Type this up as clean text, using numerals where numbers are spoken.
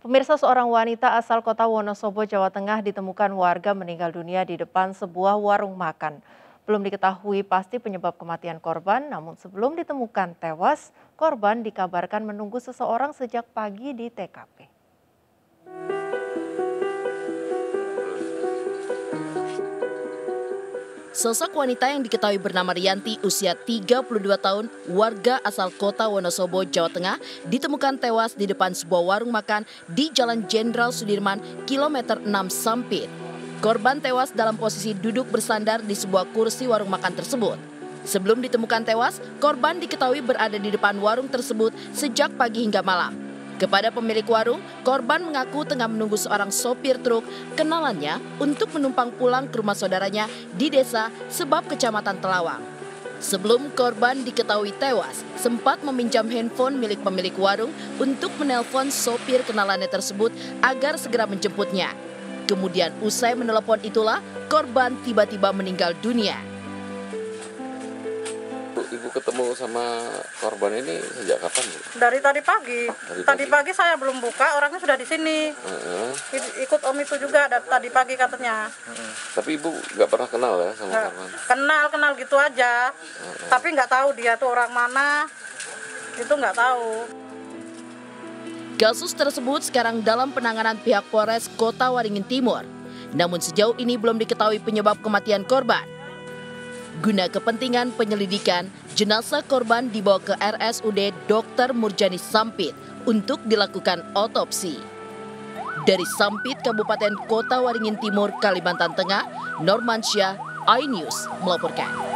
Pemirsa, seorang wanita asal kota Wonosobo, Jawa Tengah ditemukan warga meninggal dunia di depan sebuah warung makan. Belum diketahui pasti penyebab kematian korban, namun sebelum ditemukan tewas, korban dikabarkan menunggu seseorang sejak pagi di TKP. Sosok wanita yang diketahui bernama Rianti, usia 32 tahun, warga asal kota Wonosobo, Jawa Tengah, ditemukan tewas di depan sebuah warung makan di Jalan Jenderal Sudirman, kilometer 6 Sampit. Korban tewas dalam posisi duduk bersandar di sebuah kursi warung makan tersebut. Sebelum ditemukan tewas, korban diketahui berada di depan warung tersebut sejak pagi hingga malam. Kepada pemilik warung, korban mengaku tengah menunggu seorang sopir truk kenalannya untuk menumpang pulang ke rumah saudaranya di desa Sebab, Kecamatan Telawang. Sebelum korban diketahui tewas, sempat meminjam handphone milik pemilik warung untuk menelpon sopir kenalannya tersebut agar segera menjemputnya. Kemudian usai menelepon itulah, korban tiba-tiba meninggal dunia. Ibu ketemu sama korban ini sejak kapan, Bu? Dari tadi pagi. Tadi pagi saya belum buka, orangnya sudah di sini. Ikut Om itu juga tadi pagi katanya. Tapi Ibu nggak pernah kenal ya sama korban? Kenal gitu aja. Tapi nggak tahu dia tuh orang mana. Itu nggak tahu. Kasus tersebut sekarang dalam penanganan pihak Polres Kota Waringin Timur. Namun sejauh ini belum diketahui penyebab kematian korban. Guna kepentingan penyelidikan, jenazah korban dibawa ke RSUD Dr. Murjani Sampit untuk dilakukan otopsi. Dari Sampit, Kabupaten Kota Waringin Timur, Kalimantan Tengah, Normansyah, iNews melaporkan.